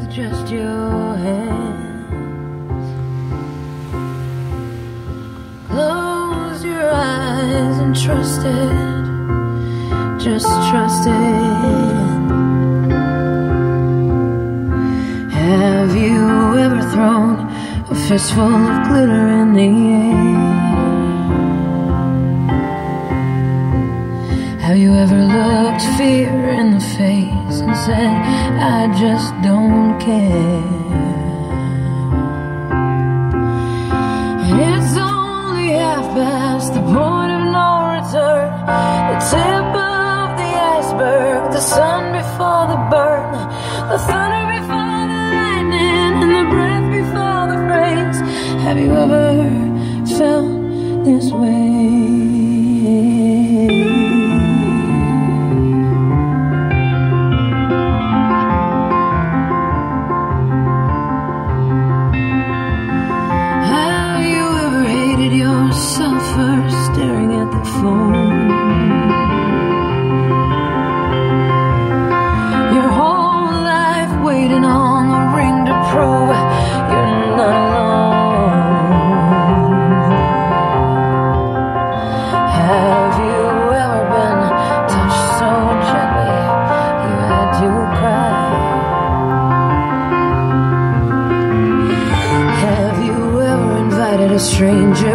just your hands. Close your eyes and trust it, just trust it. Have you ever thrown a fistful of glitter in the air? Have you ever looked fear in the face and said, I just don't care? It's only half past the point of no return, the tip of the iceberg, the sun before the burn, the thunder before the lightning, and the breath before the phrase. Have you ever felt this way? Yourself first, staring at the phone. Your whole life waiting on the ring to prove you're not alone. Have you ever been touched so gently you had to cry? Have you ever invited a stranger